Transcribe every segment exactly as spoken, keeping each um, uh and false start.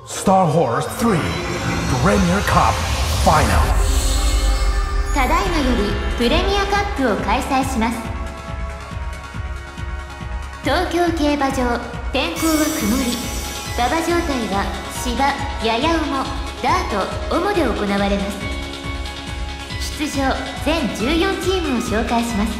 Star Horse スリー Premier Cup Final。 ただいまよりプレミアカップを開催します。東京競馬場、天候は曇り、馬場状態は芝、やや重、ダート、主で行われます。出場全じゅうよんチームを紹介します。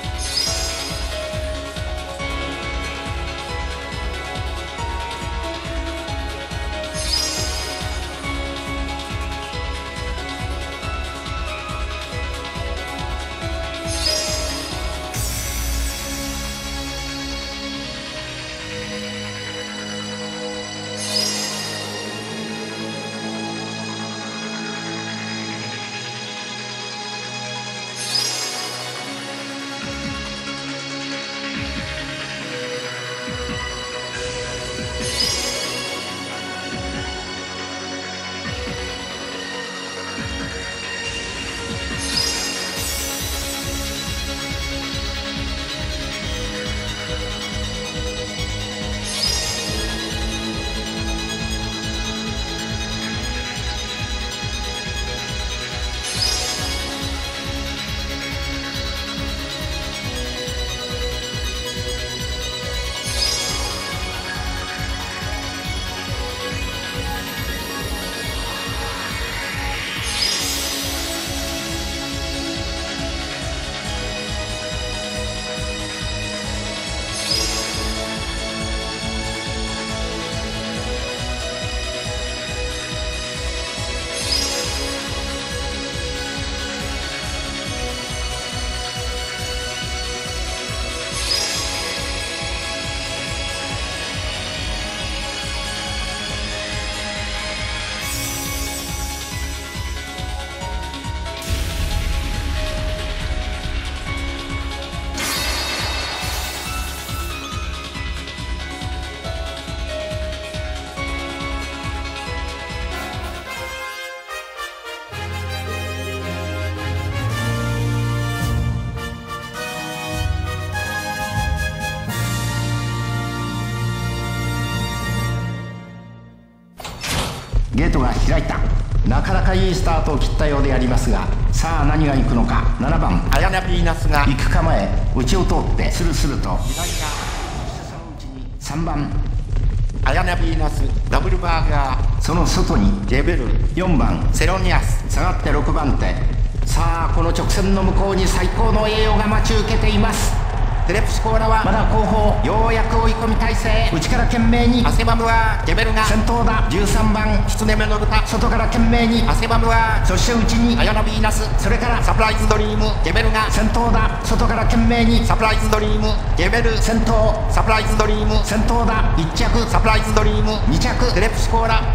ゲートが開いた。なかなかいいスタートを切ったようでありますが、さあ何が行くのか。ななばんアヤナ・ヴィーナスが行く構え、内を通ってスルスルと。 左がさんばんアヤナ・ヴィーナス、ダブルバーガー、 その外にゲベル、 よんばんセロニアス、 下がってろくばん手。さあこの直線の向こうに最高の栄養が待ち受けています。 テレプシコーラはまだ後方、ようやく追い込み体勢。内から懸命にアセバムはゲベルが先頭だ。じゅうさんばんキツネ目の豚、 外から懸命にアセバムはそして内にアヤナ・ヴィーナス、 それからサプライズドリームゲベルが先頭だ。外から懸命にサプライズドリームゲベル先頭サプライズドリーム先頭だ。いっ着サプライズドリームに着テレプシコーラ。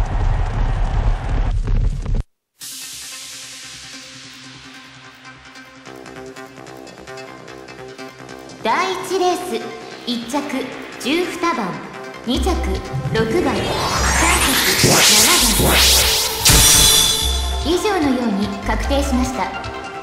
だいいちレース、いっ着じゅうにばん、に着ろくばん、さん着ななばん以上のように確定しました。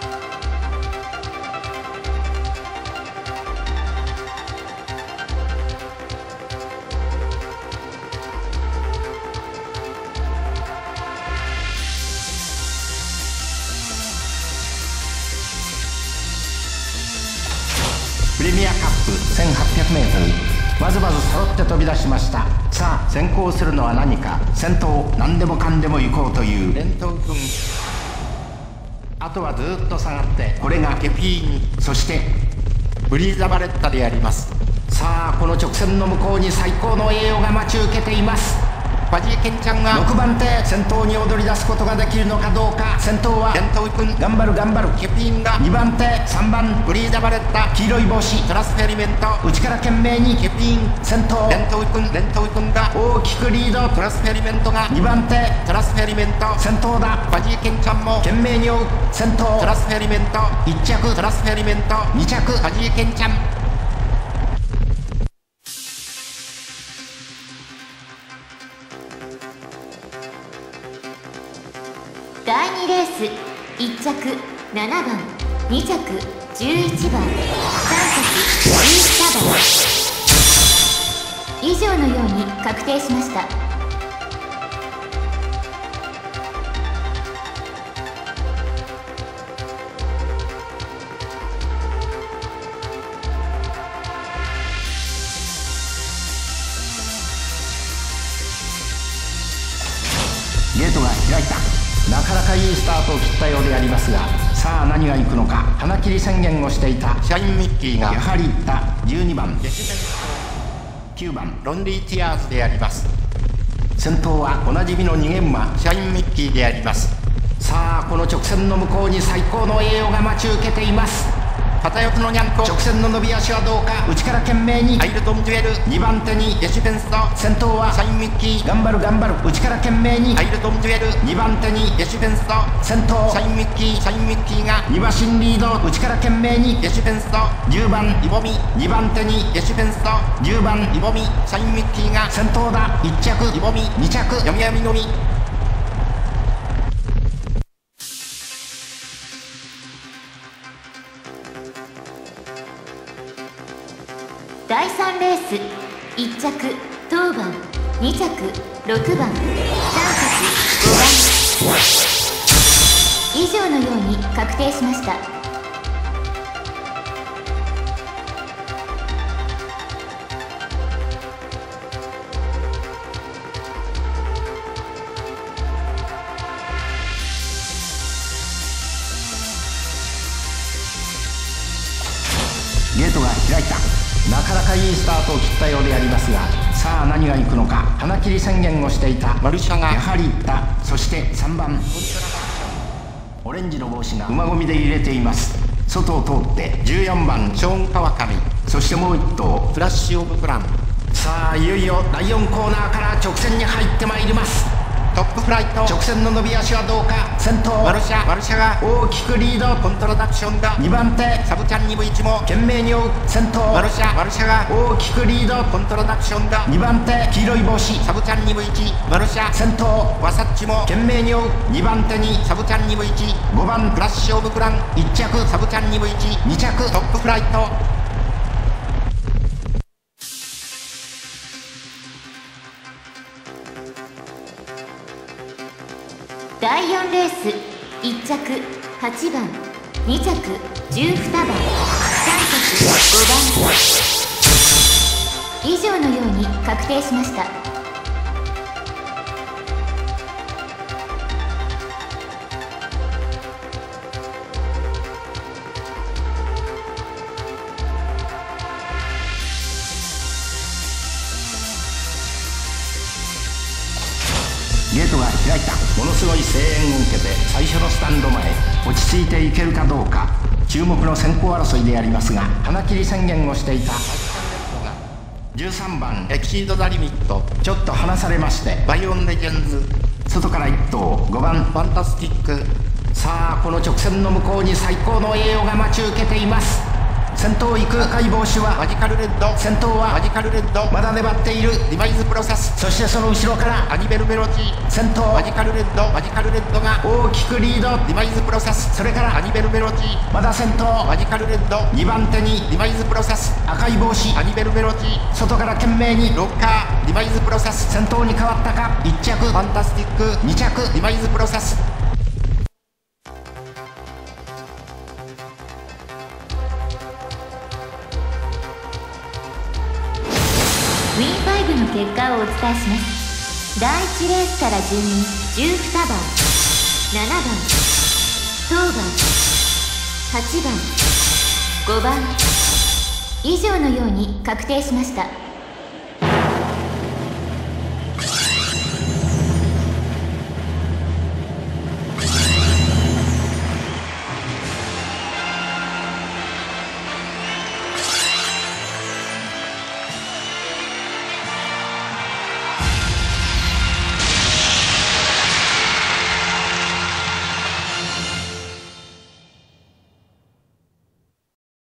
プレミアカップ せんはっぴゃくメートル、まずまず揃って飛び出しました。さあ先行するのは何か。先頭何でもかんでも行こうというレントウ君、 あとはずっと下がって、これがゲピーニ、 そしてブリーザバレッタであります。 さあこの直線の向こうに最高の栄養が待ち受けています。 ファジーケンちゃんがろくばん手、先頭に躍り出すことができるのかどうか。先頭はレントウ君、 頑張る頑張る。 ケピーンがにばん手、さんばんブリーザバレッタ、 黄色い帽子、 トラスフェリメント、 内から懸命にケピーン、 先頭レントウ君、レントウ君が大きくリード。 トラスフェリメントがにばん手トラスフェリメント、 先頭だ。 ファジーケンちゃんも懸命に追う先頭。 トラスフェリメント、 いっ着トラスフェリメント、 に着ファジーケンちゃん。 だいにレース、いっ着ななばん、に着じゅういちばん、さん着じゅうななばん以上のように確定しました。 ゲートが開いた。なかなかいいスタートを切ったようでありますが、さあ何が行くのか。花切り宣言をしていたシャインミッキーがやはり行った。じゅうにばんデシベンきゅうばんロンリーティアーズであります。 先頭はおなじみの逃げ馬シャインミッキーであります。 さあこの直線の向こうに最高の栄養が待ち受けています。 片翼のニャンコ直線の伸び足はどうか。内から懸命にアイルトン・デュエルにばん手にデシベンスと先頭はシャインミッキー頑張る頑張る。内から懸命にアイルトン・デュエルにばん手にデシベンスと先頭シャインミッキーシャインミッキーがに馬身リード。内から懸命にデシベンスとじゅうばんイボミにばん手にデシベンスとじゅうばんイボミシャインミッキーが先頭だ。いっ着イボミに着読み読みのみだいさんレースいっ着当番に着ろくばんさん着ごばん以上のように確定しました。 ゲートが開いた。なかなかいいスタートを切ったようでありますが、さあ何が行くのか。花切り宣言をしていたマルシャがやはり行った。そしてさんばんオレンジの帽子が馬込みで入れています。外を通ってじゅうよんばんショーン・川上そしてもういっ頭フラッシュ・オブ・プランさあいよいよだいよんコーナーから直線に入ってまいります。 トップフライト直線の伸び足はどうか。先頭マルシャマルシャが大きくリード。 コントロダクションだにばん手サブチャンにブイいちも懸命に追う。先頭マルシャマルシャが大きくリード。 コントロダクションだにばん手黄色い帽子サブチャンにブイいちマルシャ先頭ワサッチも懸命に追う。にばん手にサブチャンにブイいちごばんフラッシュ・オブ・プランいっ着サブチャンにブイいちに着トップフライトだいよんレースいっ着はちばんに着じゅうにばんさん着ごばん以上のように確定しました。 ゲートが開いた。ものすごい声援を受けて最初のスタンド前落ち着いていけるかどうか。注目の先行争いでありますが、花切り宣言をしていたじゅうさんばんエキシード・ザ・リミットちょっと離されましてバイオン・レジェンズ外からいっ頭ごばんファンタスティックさあこの直線の向こうに最高の栄養が待ち受けています。先頭行く赤い帽子はマジカル・レッド先頭はマジカル・レッドまだ粘っている。 ディバイズ・プロセスそしてその後ろからアニベル・メロジー先頭マジカル・レッドマジカル・レッドが大きくリード。 ディバイズ・プロセスそれからアニベル・メロジーまだ先頭マジカル・レッドにばん手にディバイズ・プロセス赤い帽子アニベル・メロジー外から懸命にロッカーディバイズ・プロセス先頭に変わったか。いっ着ファンタスティックに着ディバイズ・プロセスウィンファイブの結果をお伝えします。だいいちレースから順にじゅうにばんななばん当番はちばんごばん以上のように確定しました。